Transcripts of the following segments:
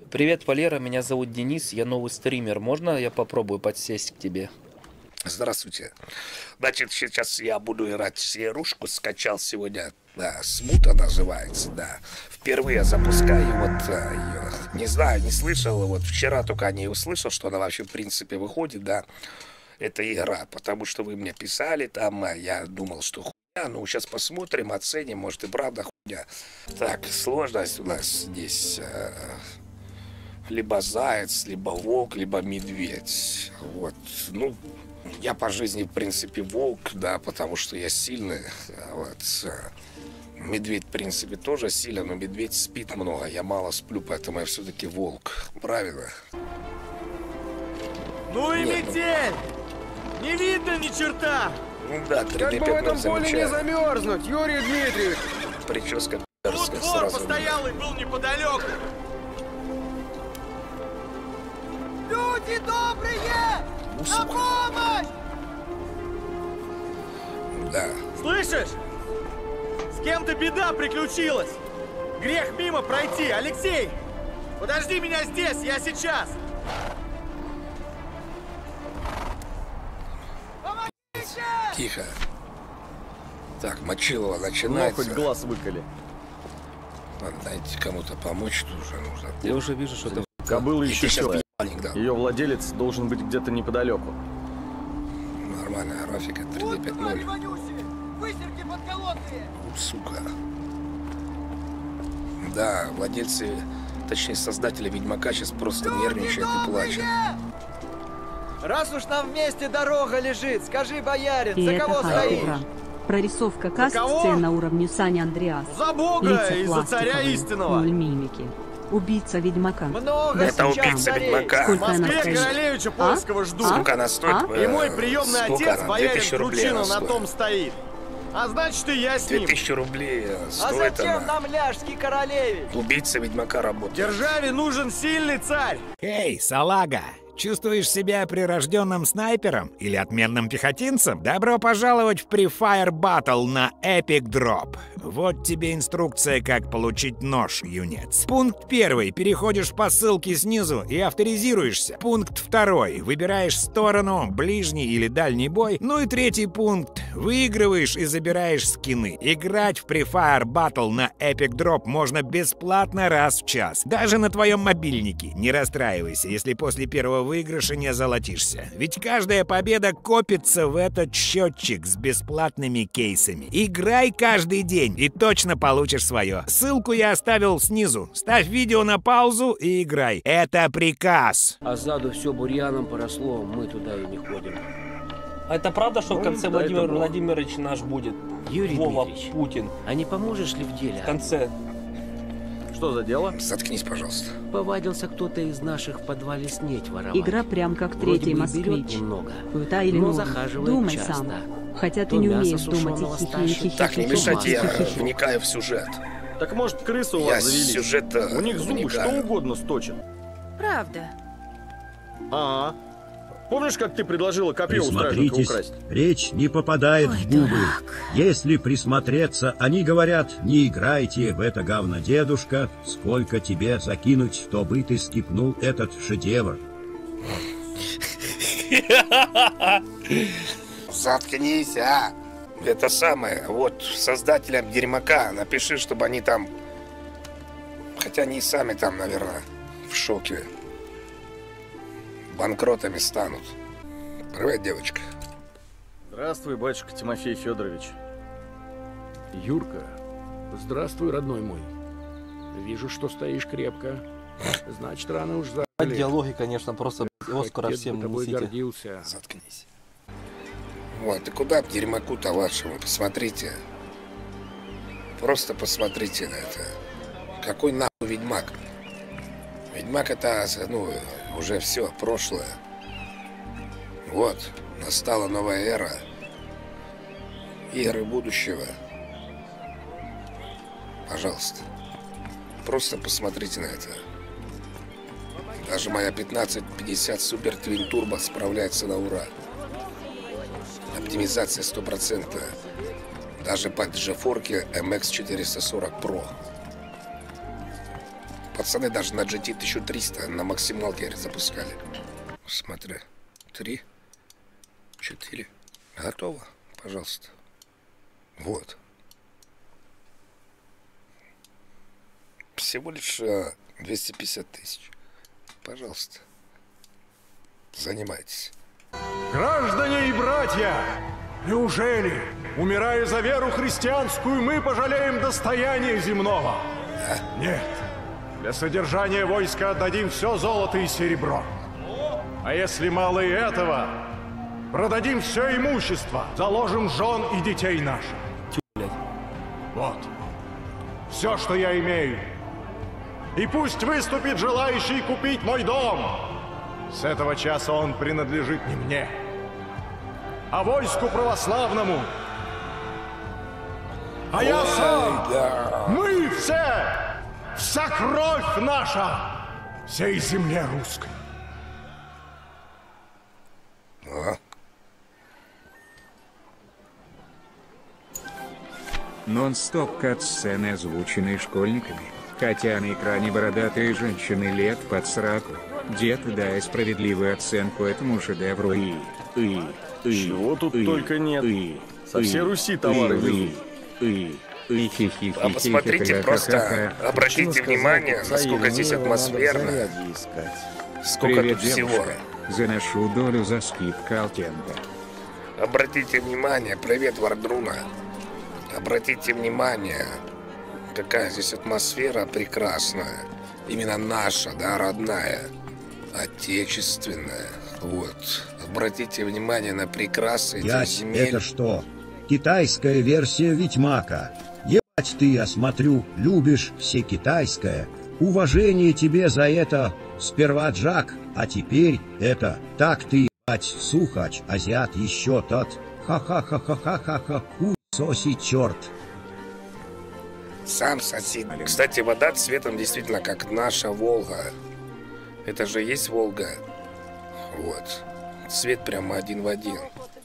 Привет, Валера, меня зовут Денис, я новый стример. Можно я попробую подсесть к тебе? Здравствуйте. Значит, сейчас я буду играть серушку. Скачал сегодня, да, Смута называется, да. Впервые запускаю вот ее. Не знаю, не слышал, вот вчера только о ней услышал, что она вообще в принципе выходит, да. Это игра, потому что вы мне писали там, я думал, что хуйня. Ну, сейчас посмотрим, оценим, может и правда хуйня. Так, сложность у нас здесь... либо заяц, либо волк, либо медведь. Вот, ну... Я по жизни, в принципе, волк, да, потому что я сильный. Вот. Медведь, в принципе, тоже силен, но медведь спит много. Я мало сплю, поэтому я все-таки волк. Правильно? Ну и метель! Не видно ни черта! Ну да, 3D Как бы в этом поле не замерзнуть, Юрий Дмитриевич! Прическа Вот пи***ская двор сразу. постоялый был неподалеку! Люди добрые! На помощь! Да. Слышишь? С кем-то беда приключилась! Грех мимо пройти! Алексей! Подожди меня здесь, я сейчас! Тихо. Так, Мочилова Ну, начинается. хоть глаз выколи. Ладно, дайте кому-то помочь, тут уже нужно. Я уже вижу, что ты... Кобыла И еще ты сейчас человек. ебальник дал. Ее владелец должен быть где-то неподалеку. Нормальная графика, 3D 5.0. Высерки подколотные! Сука. Да, владельцы, точнее создатели Ведьмака сейчас просто нервничают и плачут. Раз уж нам вместе дорога лежит, скажи, боярин, И за это кого хай стоишь? игра. Прорисовка каст кого? сцен на уровне Саня Андреас. За Бога Лица и за царя пластиковые, истинного! ноль мимики. Убийца Ведьмака. Много Да Это сейчас убийца царей. Ведьмака. В Сколько она Москве стоит? королевича Польского жду! Сколько она стоит? И мой приемный Сколько отец, она? боярин 2000 рублей Кручина, она на стоит. том стоит. А значит, и я с ним. 2000 рублей А стоит зачем она. нам ляжский королевич? Убийца Ведьмака работает. Державе нужен сильный царь! Эй, салага! Чувствуешь себя прирожденным снайпером или отменным пехотинцем? Добро пожаловать в Pre-Fire Battle на Epic Drop. Вот тебе инструкция, как получить нож, юнец. Пункт 1. Переходишь по ссылке снизу и авторизируешься. Пункт 2. Выбираешь сторону, ближний или дальний бой. Ну и 3 пункт. Выигрываешь и забираешь скины. Играть в Pre-Fire Battle на Epic Drop можно бесплатно раз в час. Даже на твоем мобильнике. Не расстраивайся, если после первого выигрыша не золотишься. Ведь каждая победа копится в этот счетчик с бесплатными кейсами. Играй каждый день и точно получишь свое. Ссылку я оставил снизу. Ставь видео на паузу и играй. Это приказ. А сзаду все бурьяном поросло, мы туда и не ходим. А это правда, что в конце да, Владимир это было. Владимирович наш будет? Юрий Вова Дмитриевич, Путин. а не поможешь ли в деле? В конце. Что за дело? Заткнись, пожалуйста. Повадился кто-то из наших в подвале снеть воровать. Игра прям как Вроде третий бы и берет москвич. немного, Хуета или но нож? захаживает Думай часто. сам. Хотя ты То не мясо умеешь думать сушеного и стащит. Так, не мешайте, я вникаю в сюжет. Так может крысы у Я вас завелись? сюжет У них зубы вникаю. что угодно сточат. Правда. Ага. Помнишь, как ты предложила копье у стражника Присмотритесь, украсть? речь не попадает в губы. Если присмотреться, они говорят, не играйте в это говно, дедушка, сколько тебе закинуть, чтобы ты скипнул этот шедевр. Заткнись, а! Это самое, вот создателям Дерьмака напиши, чтобы они там... Хотя они и сами там, наверное, в шоке. Банкротами станут. Привет, девочка. Здравствуй, батюшка Тимофей Федорович. Юрка, здравствуй, родной мой. Вижу, что стоишь крепко. Значит, рано уж От диалоги, конечно, просто Оскара Отец всем бы тобой несите. гордился. Заткнись. Вот, и куда б Дерьмаку-то вашему? Посмотрите. Просто посмотрите на это. Какой нахуй Ведьмак? Ведьмак это, ну, уже все, прошлое. Вот, настала новая эра. Игры будущего. Пожалуйста. Просто посмотрите на это. Даже моя 1550 Super Twin Turbo справляется на ура. Оптимизация 100%. Даже под GeForce MX 440 Pro. Пацаны даже на GT 1300 на максималке запускали. Смотри. 3, 4. Готово. Пожалуйста. Вот. Всего лишь 250 тысяч. Пожалуйста. Занимайтесь. Граждане и братья, неужели, умирая за веру христианскую, мы пожалеем достояния земного? Нет. Для содержания войска отдадим все золото и серебро. А если мало и этого, продадим все имущество, заложим жен и детей наших. Вот. Все, что я имею. И пусть выступит желающий купить мой дом. С этого часа он принадлежит не мне, а войску православному. А я сам, мы все, вся кровь наша, всей земле русской. Нон-стоп кат-сцены, озвученные школьниками, хотя на экране бородатые женщины лет под 40. Дед, дай справедливую оценку этому шедевру Чего тут только нет. Со всей Руси товары везут. А посмотрите, просто обратите внимание, насколько здесь атмосферно, сколько Привет, тут всего. девушка. Заношу долю за скидку Алтенга. Обратите внимание, привет, Вардруна. Обратите внимание, какая здесь атмосфера прекрасная. Именно наша, да, родная, отечественная. Вот. Обратите внимание на прекрасы этих Ясь, земель. это что? Китайская версия Ведьмака. Ебать ты, я смотрю, любишь все китайское. Уважение тебе за это. Сперва Джак, а теперь это. Так ты, ебать, Сухач, азиат еще тот. Ха-ха-ха-ха-ха-ха-ха, хуй соси черт. Сам соси. Кстати, вода цветом действительно как наша Волга. Это же есть Волга. Вот. Цвет прямо один в один.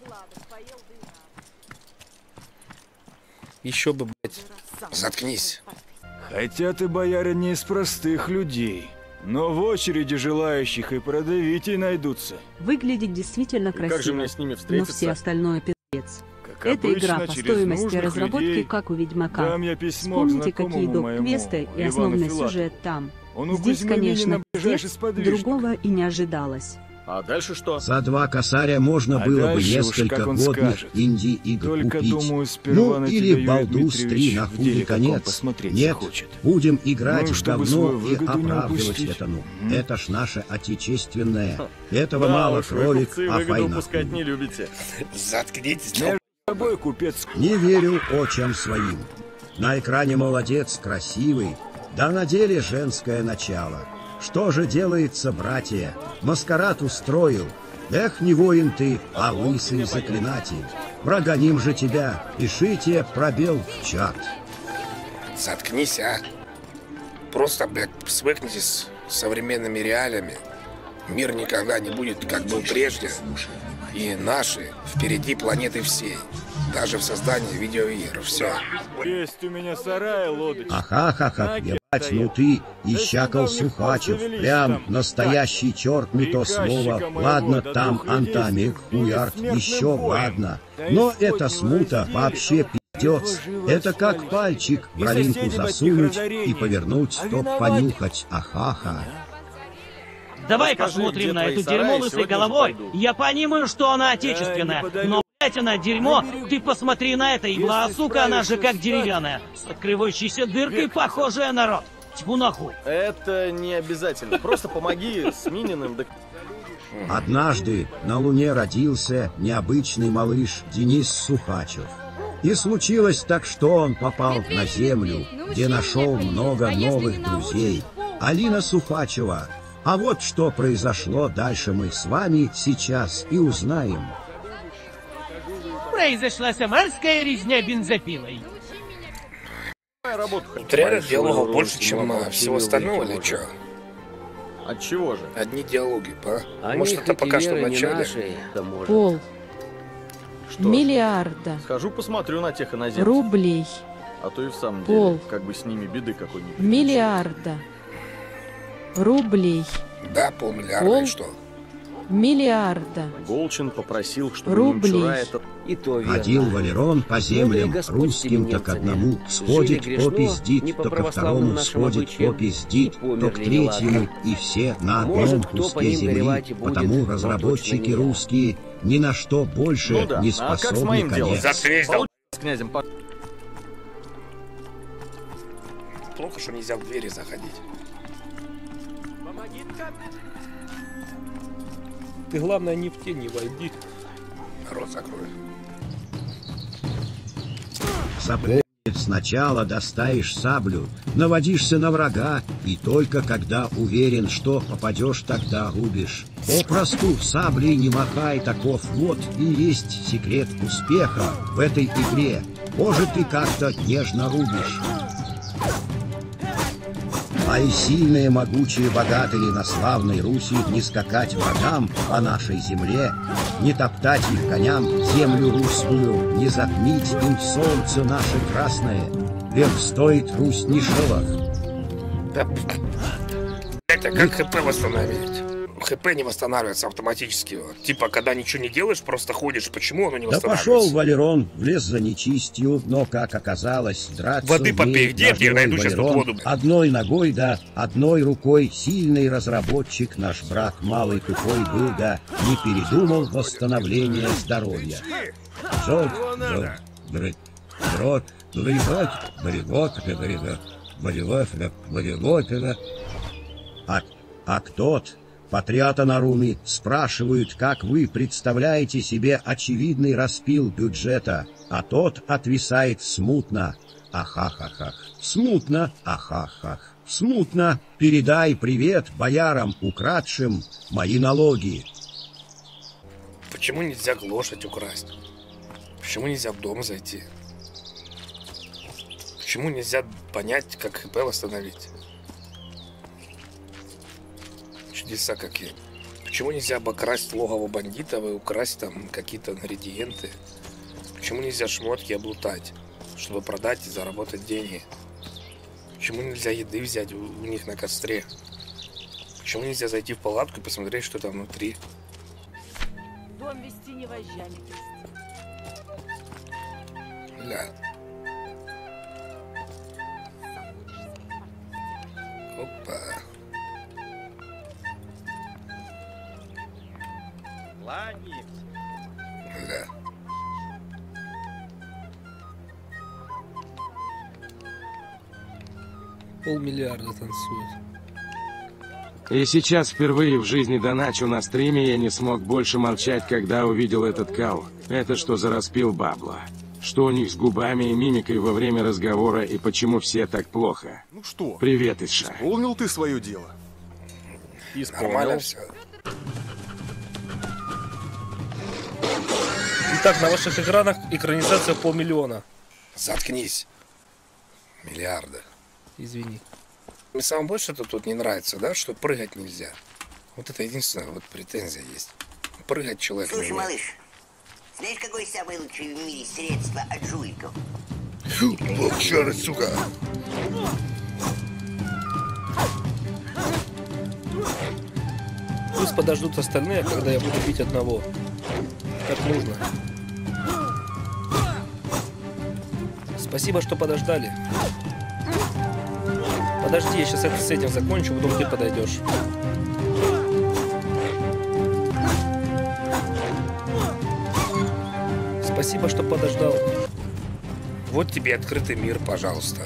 Еще бы, блядь. Заткнись. Хотя ты, боярин, не из простых людей. Но в очереди желающих и продавителей найдутся. Выглядит действительно красиво. Как же мне с ними но встретиться? все остальное пиздец. Как Эта игра обычно, по через стоимости нужных разработки, людей как у Ведьмака. дам я письмо к Вспомните, какие знакомому моему, доп-квесты и Ивану основной Филатову. сюжет там. Он у Здесь, Кузьмы конечно, Минина ближайший пиздец, сподвижник. другого и не ожидалось. А дальше что? За 2 косаря можно А было бы дальше уж несколько как он годных скажет. инди-игр Только, купить. думаю, сперва Ну на или тебя, Юрий Балдус Дмитриевич, 3 на в худой деле каком конец. посмотреть Нет, захочет. будем играть Ну и в чтобы говно свою и выгоду не оправдывать упустить. это. Ну, это ж наше отечественное. Этого Да мало уж, вы, кролик, купцы, а выгоду файна. упускать не любите. Заткнитесь. Между тобой, купец. Не верю очам своим. На экране молодец, красивый, да на деле женское начало. Что же делается, братья? Маскарад устроил. Эх, не воин ты, а лысый заклинатель. Прогоним же тебя, пишите пробел в чат. Заткнись, а. Просто, блядь, свыкнитесь с современными реалиями. Мир никогда не будет, как был прежде. И наши впереди планеты всей. Даже в создании видеоигр. Все. Есть у меня сарай, лодочка. Аха-ха-ха, ебать, ну ты, ищакал Сухачев, прям настоящий черт, не то слово. Ладно, там Антамик, хуярд, еще ладно. Но эта смута вообще пиздец. Это как пальчик в бровинку засунуть и повернуть, чтоб понюхать. Ахаха. Давай Расскажи, посмотрим где на твои эту сараи, дерьмо лысой сегодня же головой. пойду. Я понимаю, что она отечественная, но, блять, она дерьмо. Ты посмотри на это, ибла, сука, она же как деревянная. С открывающейся дыркой, похожая на рот. Тьфу нахуй. Это не обязательно. Просто помоги с Мининым. Однажды на Луне родился необычный малыш Денис Сухачев. И случилось так, что он попал на Землю, где нашел много новых друзей. Алина Сухачева. А вот что произошло дальше, мы с вами сейчас и узнаем. Произошла самарская резня бензопилой. Тут реально диалогов больше, чем всего остального, или что? От чего же? Одни диалоги, па. Они Может, это пока что в хоть и начале. наши, да может. Пол Что? миллиарда Схожу посмотрю на тех иноземцев. рублей. А то и в самом Пол. деле, как бы с ними беды какой-нибудь. Миллиарда рублей. Да, полмиллиарда и что? Миллиарда. Голчин попросил, чтобы Рублей. немчура это... И то верно. Ходил Валерон по землям, Господь русским то к одному сходит, Жили то грешно, пиздит, не по то ко православным второму нашим сходит, обычаям, то пиздит, и то к померли третьему, неладно. и все на Может, одном кто по куске ним земли. горевать и будет, Потому но разработчики точно не я. русские ни на что больше Ну да, не а как с способны, моим делом? конечно. Заткнись, дал. С князем по... Плохо, что нельзя в двери заходить. Ты, главное, не в тень не войди. Рот закрой. Запомни, сначала достаешь саблю, наводишься на врага, и только когда уверен, что попадешь, тогда рубишь. Попросту саблей не махай, таков вот и есть секрет успеха в этой игре. Может, ты как-то нежно рубишь. А и сильные, могучие, богатые на славной Руси не скакать врагам по нашей земле, не топтать их коням землю русскую, не затмить им солнце наше красное. Век стоит Русь не шелох. Да, это как ХП восстановить? ХП не восстанавливается автоматически. Типа, когда ничего не делаешь, просто ходишь. Почему оно не Да восстанавливается? пошел Валерон в лес за нечистью, но, как оказалось, драться Воды попей, умеет где наш я герой найду сейчас тут Валерон. воду, блядь? Одной ногой, да, одной рукой сильный разработчик, наш брат малый тупой был, да, не передумал восстановление здоровья. А кто-то Патриата Наруми спрашивают, как вы представляете себе очевидный распил бюджета, а тот отвисает смутно. Ахахахах. Смутно. Ахахах. Смутно. Передай привет боярам, украдшим мои налоги. Почему нельзя лошадь украсть? Почему нельзя в дом зайти? Почему нельзя понять, как ХП восстановить? Чудеса какие. Почему нельзя обокрасть логово бандитов и украсть там какие-то ингредиенты? Почему нельзя шмотки облутать, чтобы продать и заработать деньги? Почему нельзя еды взять у них на костре? Почему нельзя зайти в палатку и посмотреть, что там внутри? Дом вести не вожжами. Бля. Опа. Да. Полмиллиарда танцует. И сейчас впервые в жизни доначу на стриме я не смог больше молчать, когда увидел этот кал. Это что за распил бабла? Что у них с губами и мимикой во время разговора и почему все так плохо? Ну что? Привет, Иша. Исполнил ты свое дело? Нормально все. Итак, на ваших экранах экранизация 500 000. Заткнись. Миллиарда. Извини. Мне самое больше это тут не нравится, да, что прыгать нельзя. Вот это единственная вот претензия есть. Прыгать человек не Слушай, умеет. малыш, знаешь, какое самое лучшее в мире средство от жуликов? Волчара, сука. Пусть подождут остальные, когда я буду бить одного. Так нужно. Спасибо, что подождали. Подожди, я сейчас с этим закончу, потом ты подойдешь. Спасибо, что подождал. Вот тебе открытый мир, пожалуйста.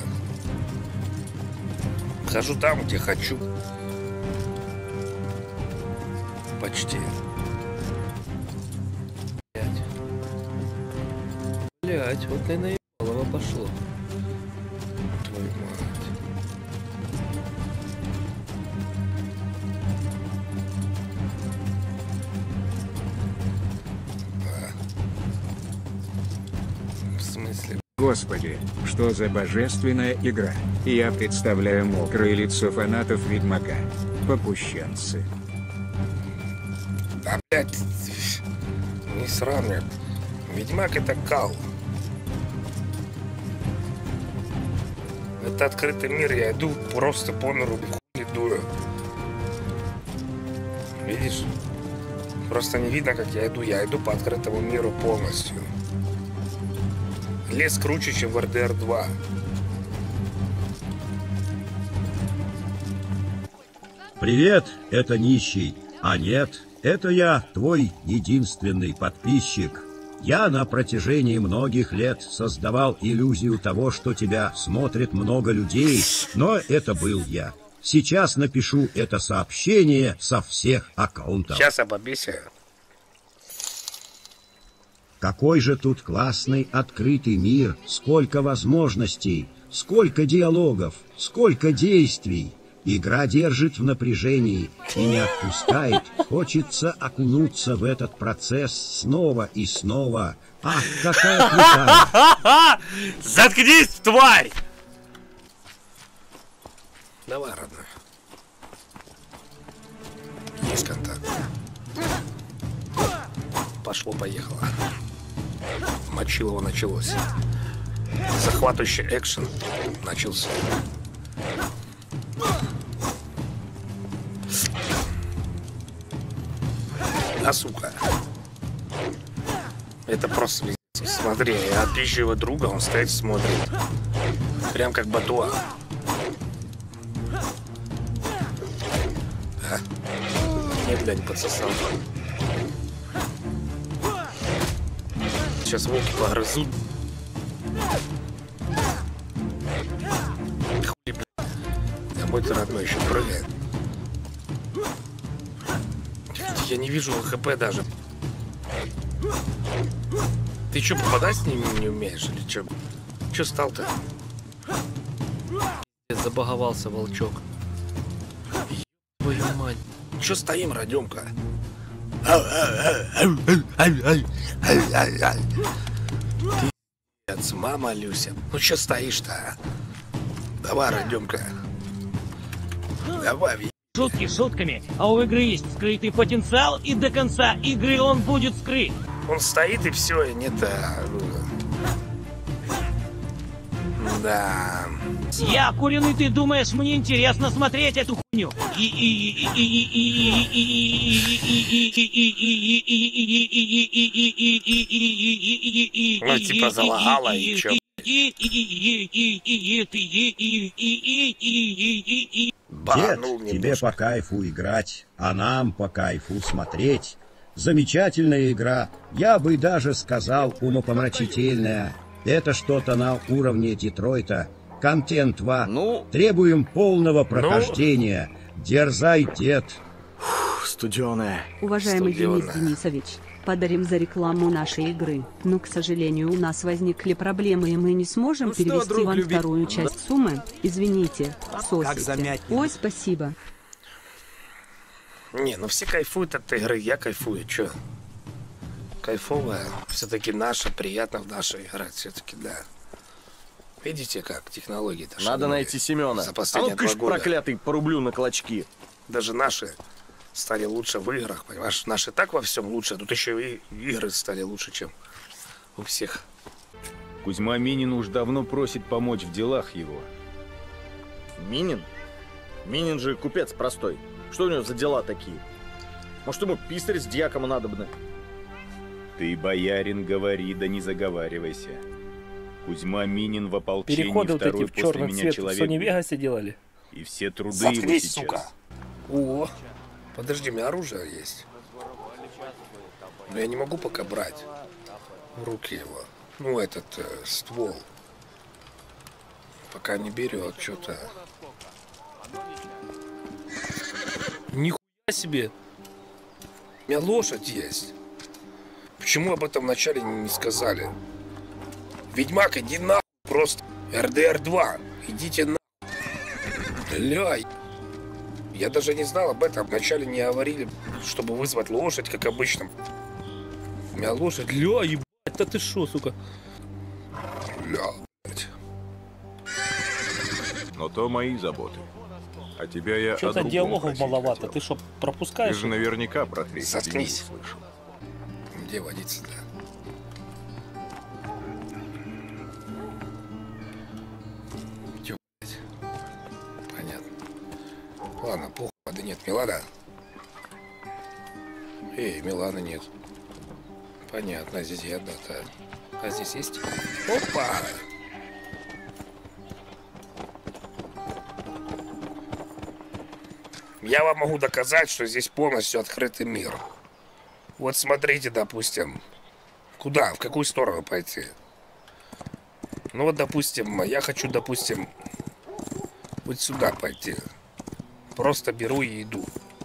Хожу там, где хочу. Почти. Блять, вот ты наебалово пошло. Твою мать. В смысле? Господи, что за божественная игра. Я представляю мокрое лицо фанатов Ведьмака. Попущенцы. Да, блядь, не сравнивай. Ведьмак это кал. Это открытый мир, я иду просто по миру, хуй не дую. Видишь? Просто не видно, как я иду. Я иду по открытому миру полностью. Лес круче, чем в РДР 2. Привет, это нищий. А нет, это я, твой единственный подписчик. Я на протяжении многих лет создавал иллюзию того, что тебя смотрит много людей, но это был я. Сейчас напишу это сообщение со всех аккаунтов. Сейчас обобесяю. Какой же тут классный открытый мир, сколько возможностей, сколько диалогов, сколько действий. Игра держит в напряжении и не отпускает. Хочется окунуться в этот процесс снова и снова. Ах, какая крутая! Заткнись, тварь! Давай, родной. Есть контакт. Пошло-поехало. Мочилово началось. Захватывающий экшен начался. А, сука. Это просто пиздец. Смотри, я отпизживаю друга, он стоит, смотрит. Прям как Батуа. А? Нет, блядь, подсосал. Сейчас волки погрызут. Хуй, блядь. А мой-то родной еще прыгает. Я не вижу ХП даже. Ты что, попадать с ними не умеешь или что? Че стал-то? Забаговался волчок. Твою мать. Че стоим, Родёмка? Ты, мама Люся. Ну че стоишь-то, а? Давай, Родёмка. Давай, Шутки шутками, а у игры есть скрытый потенциал, и до конца игры он будет скрыт. Он стоит и все, и нет... Да... Я куриный, ты думаешь, мне интересно смотреть эту хуйню? Ну, типа залагала и чё? Дед, тебе по кайфу играть, а нам по кайфу смотреть. Замечательная игра, я бы даже сказал умопомрачительная. Это что-то на уровне Детройта. Контент 2. Требуем полного прохождения. Дерзай, дед. Студеная. Уважаемый Денис Денисович, подарим за рекламу нашей игры. Но, к сожалению, у нас возникли проблемы, и мы не сможем перевести вам вторую часть суммы. Извините, сосите. Ой, спасибо. Не, ну все кайфуют от игры, я кайфую, чё? Кайфовая, все-таки наша, приятно в нашей играть, все-таки, да. Видите, как технологии-то Надо найти Семена. За последние 2 года. Проклятый, порублю на клочки. Даже наши стали лучше в играх, понимаешь? Наши так во всем лучше, тут еще и игры стали лучше, чем у всех. Кузьма Минин уж давно просит помочь в делах его. Минин? Минин же купец простой. Что у него за дела такие? Может, ему писарь с дьяком надобно? Ты, боярин, говори, да не заговаривайся. Кузьма Минин в ополчении Переходы вот второй эти в после черный меня цвет в человек. Sony Vegas делали. И все труды Заткнись, его сейчас. сука. О, подожди, у меня оружие есть. Но я не могу пока брать в руки его. Ну, этот ствол. Пока не берет что-то. Нихуя себе. У меня лошадь есть. Почему об этом вначале не сказали? Ведьмак, иди на просто. РДР 2. Идите на. Бля. Я даже не знал об этом. Вначале не говорили, чтобы вызвать лошадь, как обычно. У меня лошадь. Ля, ебать, да ты шо, сука? Ля, блядь. Но то мои заботы. А тебя я Что-то диалогов маловато. Ты что, пропускаешь? Ты же наверняка про третий Заткнись. слышал. Где водиться-то? Понятно. Ладно, похуй, да нет, Милада. Эй, Миланы нет. Понятно, здесь я одна-то. А здесь есть? Опа! Я вам могу доказать, что здесь полностью открытый мир. Вот смотрите, допустим. Куда? В какую сторону пойти? Ну вот, допустим, я хочу, допустим, вот сюда пойти. Просто беру и иду.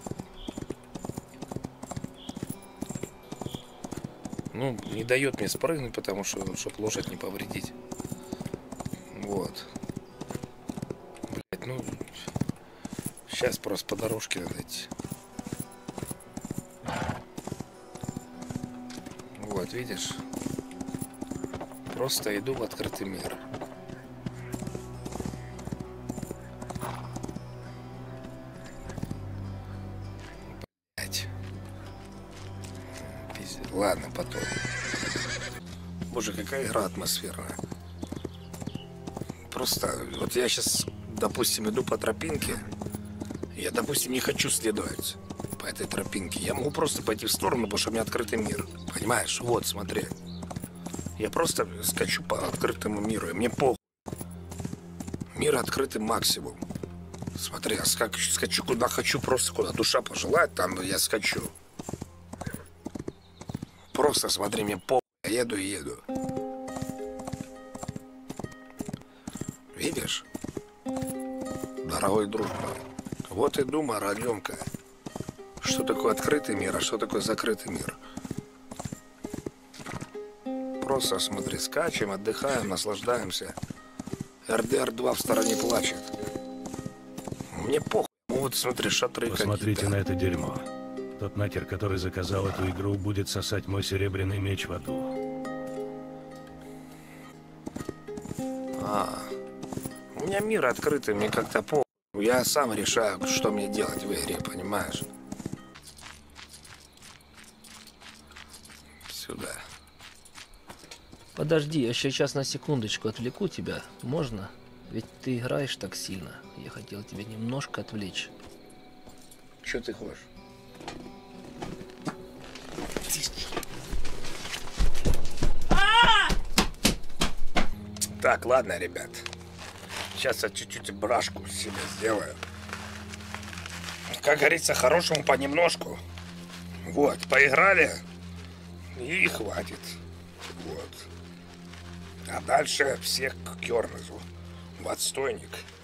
Ну, не дает мне спрыгнуть, потому что, чтобы лошадь не повредить. Вот. Блять, ну... Сейчас просто по дорожке надо идти. Вот, видишь? Просто иду в открытый мир. Блять. Пиздец. Ладно, потом. Боже, какая игра атмосферная. Просто, вот я сейчас, допустим, иду по тропинке. Я, допустим, не хочу следовать по этой тропинке. Я могу просто пойти в сторону, потому что у меня открытый мир. Понимаешь? Вот, смотри. Я просто скачу по открытому миру, и мне похуй. Мир открытый максимум. Смотри, я скачу куда хочу, просто куда душа пожелает, там я скачу. Просто смотри, мне похуй. Я еду и еду. Видишь? Дорогой друг мой. Вот и думай, Родленка, что такое открытый мир, а что такое закрытый мир. Просто смотри, скачем, отдыхаем, наслаждаемся. РДР-2 в стороне плачет. Мне похуй. Вот смотри, шатры какие-то. Посмотрите на это дерьмо. Тот нахер, который заказал эту игру, будет сосать мой серебряный меч в аду. У меня мир открытый, мне как-то похуй. Я сам решаю, что мне делать в игре, понимаешь? Сюда. Подожди, я сейчас на секундочку отвлеку тебя. Можно? Ведь ты играешь так сильно. Я хотел тебя немножко отвлечь. Что ты хочешь? Так, ладно, ребят. Сейчас я чуть-чуть брашку себе сделаю. Как говорится, хорошему понемножку. Вот, поиграли. И хватит. Вот. А дальше всех к Кернезу. В отстойник.